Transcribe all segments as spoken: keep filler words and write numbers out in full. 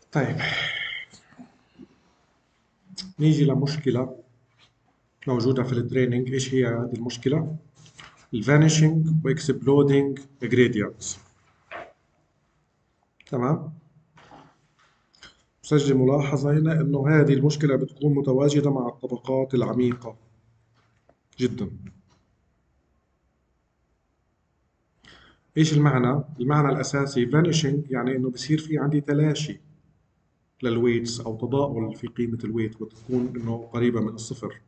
طيب، نيجي لمشكلة موجودة في التريننج. ايش هي هذه المشكلة؟ الفانيشنج واكسبلودينج جريدينتس. تمام؟ سجل ملاحظة هنا انه هذه المشكلة بتكون متواجدة مع الطبقات العميقة جدا. ايش المعنى؟ المعنى الاساسي فانيشنج يعني انه بصير في عندي تلاشي للويتس او تضاؤل في قيمة الويت، وتكون انه قريبة من الصفر.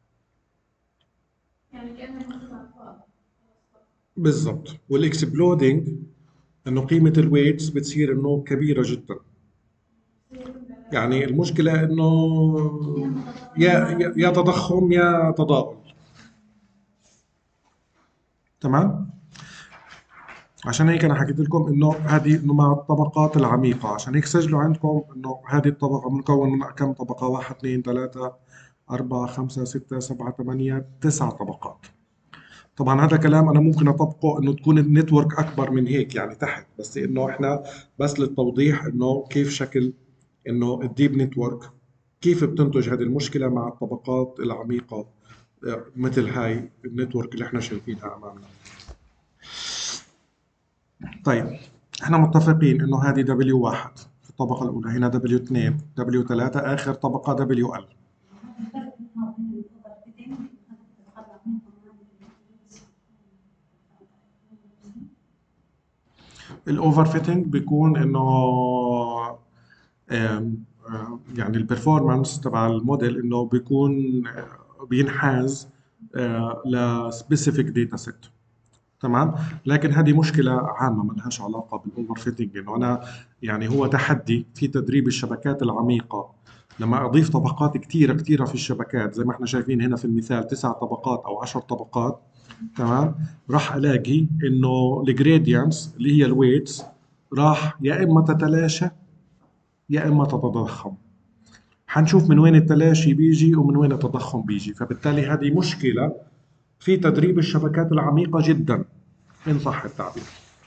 يعني كأنها مثل بالضبط. والاكسبلودينج انه قيمة الويتس بتصير انه كبيرة جدا. يعني المشكلة انه يا يا يا تضخم يا تضاؤل. تمام؟ عشان هيك انا حكيت لكم انه هذه انه مع الطبقات العميقة، عشان هيك سجلوا عندكم انه هذه الطبقة مكون من كم طبقة؟ واحد اثنين ثلاثة أربعة خمسة ستة سبعة ثمانية تسع طبقات. طبعا هذا كلام انا ممكن اطبقه انه تكون النتورك اكبر من هيك يعني تحت، بس انه احنا بس للتوضيح انه كيف شكل انه الديب نتورك كيف بتنتج هذه المشكله مع الطبقات العميقه. آه، مثل هاي النتورك اللي احنا شايفينها امامنا. طيب، احنا متفقين انه هذه دبليو واحد في الطبقه الاولى، هنا دبليو اثنين دبليو ثلاثة، اخر طبقه دبليو ال. الاوفر فيتنج بيكون انه آم، آم، يعني البرفورمانس تبع الموديل انه بيكون آه، بينحاز لسبيسيفيك داتا سيت. تمام. لكن هذه مشكله عامه ما لهاش علاقه بالاوفر فيتنج، انه انا يعني هو تحدي في تدريب الشبكات العميقه. لما اضيف طبقات كثيره كثيره في الشبكات زي ما احنا شايفين هنا في المثال تسع طبقات او عشر طبقات. تمام. راح الاقي انه الجريدينتس اللي هي الويتس راح يا اما تتلاشى يا اما تتضخم. حنشوف من وين التلاشي بيجي ومن وين التضخم بيجي، فبالتالي هذه مشكلة في تدريب الشبكات العميقة جدا إن صح التعبير.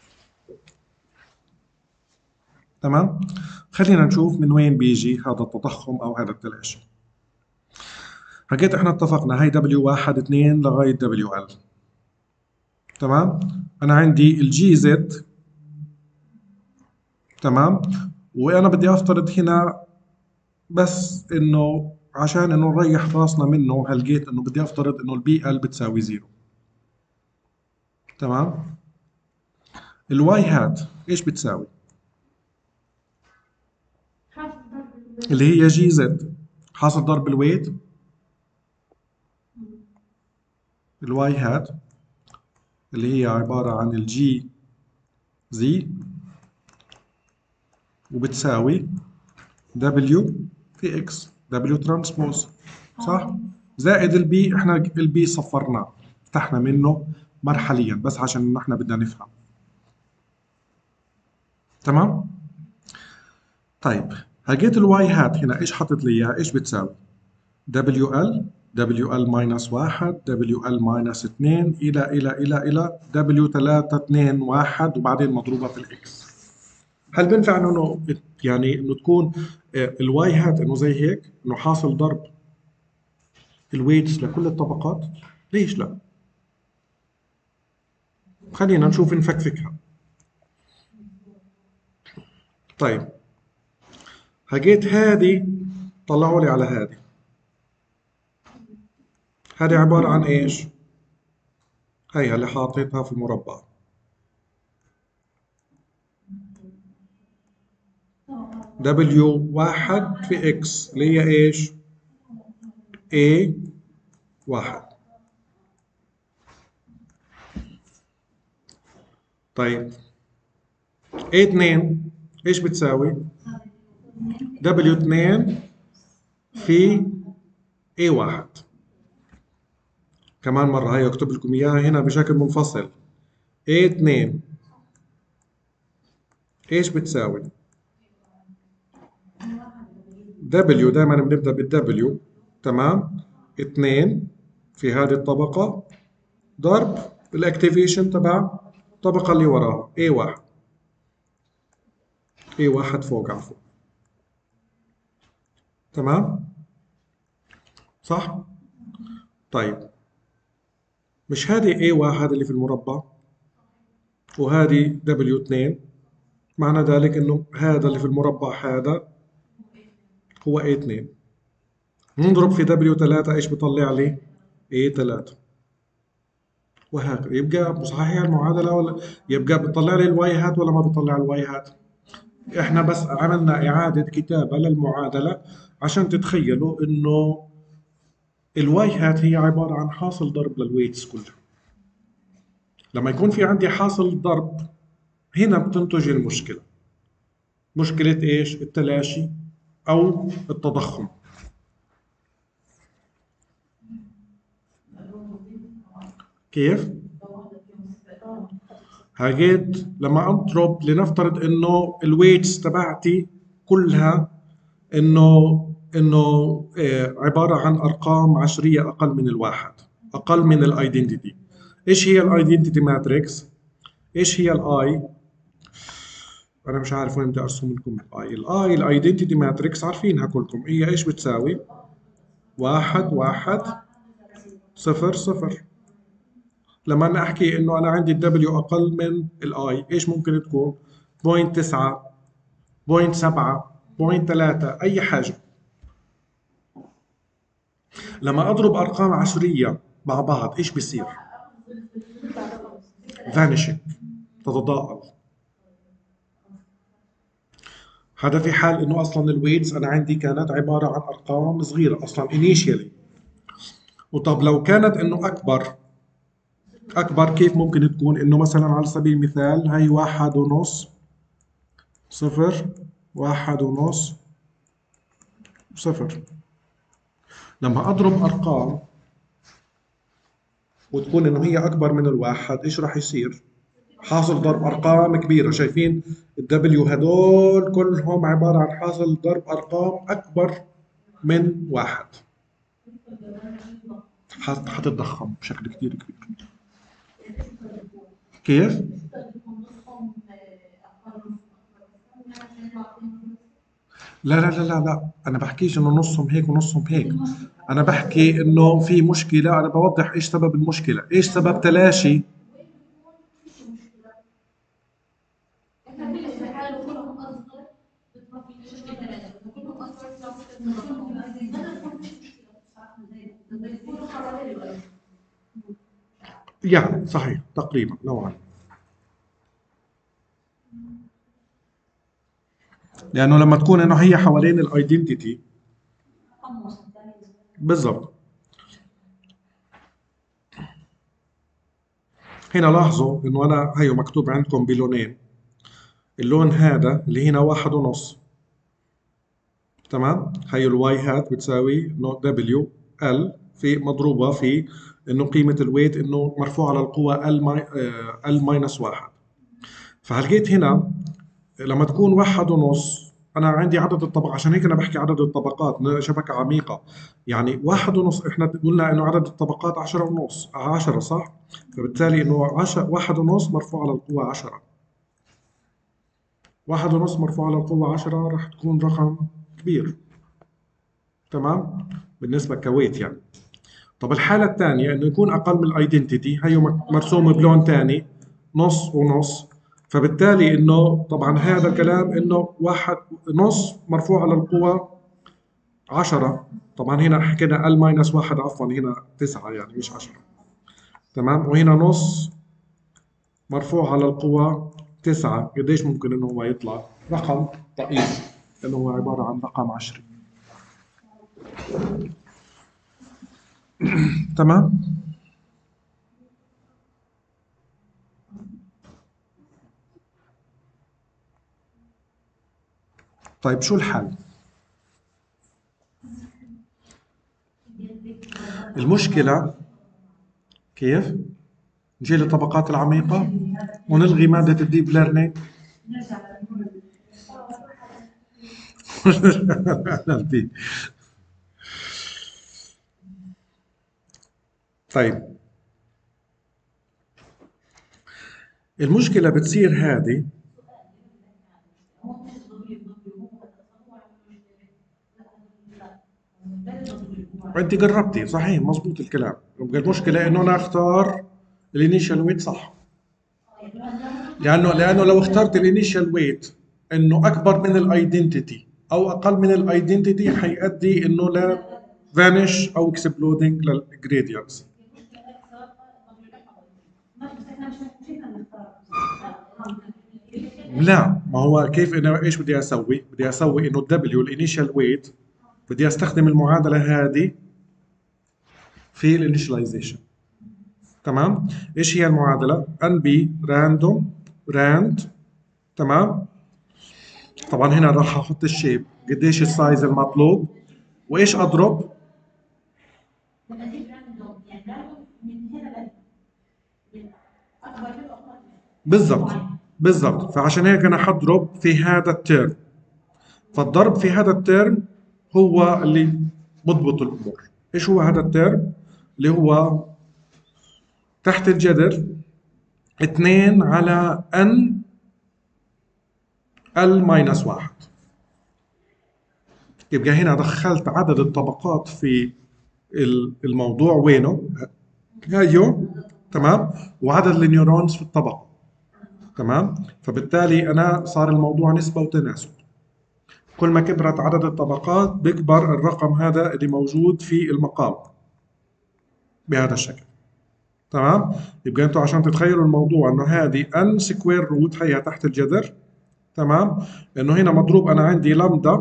تمام؟ خلينا نشوف من وين بيجي هذا التضخم أو هذا التلاشي. حكيت احنا اتفقنا هاي دبليو واحد اثنين لغاية دبليو ال. تمام؟ أنا عندي الجي زد. تمام؟ وأنا بدي أفترض هنا بس إنه عشان إنه نريح راسنا منه هلقيت إنه بدي أفترض إنه البي ال بتساوي زيرو. تمام. الواي هات ايش بتساوي؟ حاسة ضرب الويت. اللي هي جي زد حاصل ضرب الويت. الواي هات اللي هي عبارة عن الجي زي وبتساوي دبليو في اكس، دبليو ترانسبوز. صح؟ زائد البي، احنا البي صفرناه فتحنا منه مرحليا بس عشان احنا بدنا نفهم. تمام؟ طيب، لقيت الواي هات هنا ايش حطت لي اياها؟ ايش بتساوي؟ دبليو ال دبليو ال ماينس واحد دبليو ال ماينس اثنين الى الى الى الى دبليو ثلاثة اثنين واحد وبعدين مضروبه في الاكس. هل بينفع انه يعني انه تكون آه، الواي هات انه زي هيك انه حاصل ضرب الويتس لكل الطبقات؟ ليش لا؟ خلينا نشوف نفكفكها. طيب، هجيت هذه طلعوا لي على هذه. هذه عباره عن ايش؟ هيها اللي حاططها في المربع. دبليو واحد في اكس اللي هي ايش؟ A واحد. طيب، A اثنين ايش بتساوي؟ دبليو اثنين في A واحد. كمان مرة هي اكتب لكم اياها هنا بشكل منفصل. A اثنين ايش بتساوي؟ W دائما بنبدأ بالدبليو. تمام. اثنين في هذه الطبقة ضرب الاكتيفيشن تبع الطبقة اللي وراها A واحد. A واحد فوق عفوا. تمام؟ صح؟ طيب مش هذه إيه واحد اللي في المربع وهذه دبليو اثنين، معنى ذلك إنه هذا اللي في المربع هذا هو إيه اثنين. نضرب في دبليو ثلاثة إيش بيطلع لي؟ إيه ثلاثة. وهكذا يبقى صحيح المعادلة ولا يبقى بتطلع لي الواي هات ولا ما بتطلع الواي هات؟ احنا بس عملنا إعادة كتابة للمعادلة عشان تتخيلوا إنه الواي هات هي عبارة عن حاصل ضرب للويتس كلها. لما يكون في عندي حاصل ضرب هنا بتنتج المشكلة. مشكلة إيش؟ التلاشي أو التضخم. كيف؟ هاجيت لما اضرب لنفترض انه الويتس تبعتي كلها انه انه آه، عباره عن ارقام عشريه اقل من الواحد، اقل من الايدنتيتي. ايش هي الايدنتيتي ماتريكس؟ ايش هي الاي؟ انا مش عارف وين بدي ارسم لكم الاي. الاي الايدنتيتي ماتريكس عارفينها كلكم، هي ايش بتساوي؟ واحد واحد صفر صفر. لما انا احكي انه انا عندي الدبليو اقل من الاي ايش ممكن تكون؟ بوينت تسعة، بوينت سبعة، بوينت ثلاثة، اي حاجه. لما اضرب ارقام عشريه مع بعض ايش بيصير؟ فانيشنج، تتضاءل. هذا في حال انه اصلا الويتس انا عندي كانت عباره عن ارقام صغيره اصلا انيشيالي. وطب لو كانت انه اكبر، اكبر كيف ممكن تكون؟ انه مثلا على سبيل المثال هي واحد ونص، صفر، واحد ونص، صفر. لما اضرب ارقام وتكون انه هي اكبر من الواحد ايش راح يصير؟ حاصل ضرب ارقام كبيره. شايفين الدبليو هدول كلهم عباره عن حاصل ضرب ارقام اكبر من واحد. حت- حتتضخم بشكل كتير كبير. كيف؟ لا لا لا لا لا، انا بحكيش انه نصهم هيك ونصهم هيك. انا بحكي انه في مشكله، انا بوضح ايش سبب المشكله، ايش سبب تلاشي. يعني صحيح تقريبا نوعا. لانه لما تكون انه هي حوالين الايدنتيتي. بالضبط. هنا لاحظوا انه انا هيو مكتوب عندكم بلونين. اللون هذا اللي هنا واحد ونص، تمام؟ هي الواي هات بتساوي دبليو ال في مضروبه في انه قيمه الويت انه مرفوع على القوه ال ماي ال ماينس واحد. فهلقيت هنا لما تكون واحد ونص انا عندي عدد الطبقات، عشان هيك انا بحكي عدد الطبقات شبكه عميقه. يعني واحد ونص احنا قلنا انه عدد الطبقات عشرة ونص، عشرة صح؟ فبالتالي انه عشرة واحد ونص مرفوع على القوه عشرة. واحد ونص مرفوع على القوه عشرة راح تكون رقم كبير. تمام؟ بالنسبه كويت يعني. طب الحالة الثانية انه يكون اقل من الايدنتيتي، هي مرسوم بلون ثاني، نص ونص. فبالتالي انه طبعا هذا الكلام انه واحد نص مرفوع على القوة عشرة. طبعا هنا حكينا ال ماينس واحد، عفوا هنا تسعة يعني مش عشرة. تمام. وهنا نص مرفوع على القوة تسعة. قديش ممكن انه هو يطلع؟ رقم ضئيل لانه هو عبارة عن رقم عشري. تمام. طيب شو الحل؟ المشكلة كيف؟ نشيل الطبقات العميقة ونلغي مادة الديب ليرنينج. طيب المشكلة بتصير هذه. انت جربتي صحيح مزبوط الكلام. يبقى المشكله انه انا اختار الانيشال ويت صح، لانه لانه لو اخترت الانيشال ويت انه اكبر من الايدنتيتي او اقل من الايدنتيتي حيؤدي انه لا فانيش او اكسبلودنج للجريدينتس. لا، ما هو كيف انا ايش بدي اسوي؟ بدي اسوي انه الدبليو الانيشال ويت بدي استخدم المعادله هذه في الانيشاليزيشن. تمام؟ ايش هي المعادله؟ ان بي راندوم راند. تمام؟ طبعا هنا راح احط الشيب قديش السايز المطلوب وايش اضرب. بالضبط بالضبط، فعشان هيك انا حضرب في هذا الترم، فالضرب في هذا الترم هو اللي بضبط الامور. ايش هو هذا الترم؟ اللي هو تحت الجذر اثنين على ان ال ماينس واحد. يبقى هنا دخلت عدد الطبقات في ال- الموضوع وينه؟ هايو. تمام؟ وعدد النيورونز في الطبقة. تمام؟ فبالتالي أنا صار الموضوع نسبة وتناسب. كل ما كبرت عدد الطبقات بيكبر الرقم هذا اللي موجود في المقام بهذا الشكل. تمام؟ يبقى انتوا عشان تتخيلوا الموضوع انه هذه ان سكوير روت هي تحت الجذر. تمام؟ انه هنا مضروب انا عندي لامدا،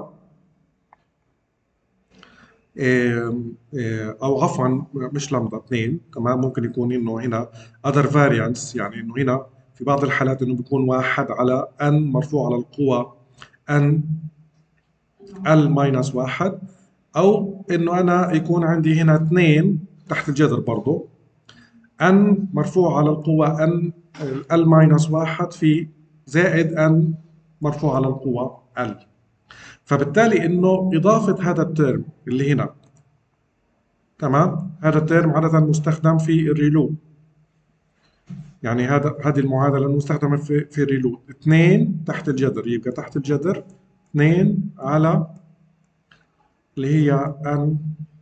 إيه إيه او عفوا مش لامدا اثنين. تمام؟ ممكن يكون انه هنا other variants، يعني انه هنا في بعض الحالات انه بيكون واحد على ان مرفوع على القوة ان ال ماينس واحد، او انه انا يكون عندي هنا اثنين تحت الجذر برضه ان مرفوع على القوة ان ال ماينس واحد في زائد ان مرفوع على القوة ال. فبالتالي انه اضافة هذا الترم اللي هنا، تمام، هذا الترم عادة مستخدم في الريلو، يعني هذا هذه المعادلة المستخدمة في في الريلو اثنين تحت الجذر، يبقى تحت الجذر اثنين على اللي هي ان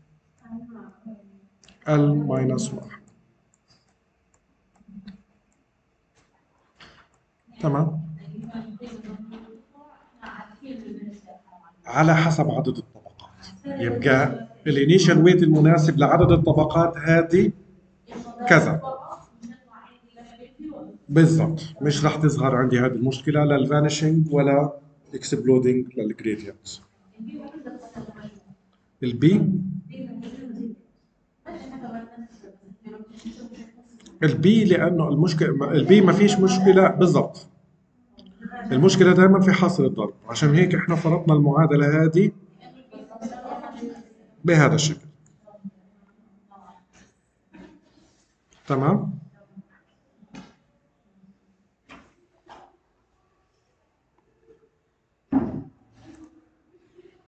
ال ماينس واحد. تمام، على حسب عدد الطبقات. يبقى الانيشال ويت المناسب لعدد الطبقات هذه كذا. بالضبط، مش راح تظهر عندي هذه المشكله لا الفانيشنج ولا اكسبلودنج للجريدينتس. البي البي لانه المشكله البي ما فيش مشكله. بالضبط، المشكله دائما في حاصل الضرب، عشان هيك احنا فرضنا المعادله هذه بهذا الشكل. تمام.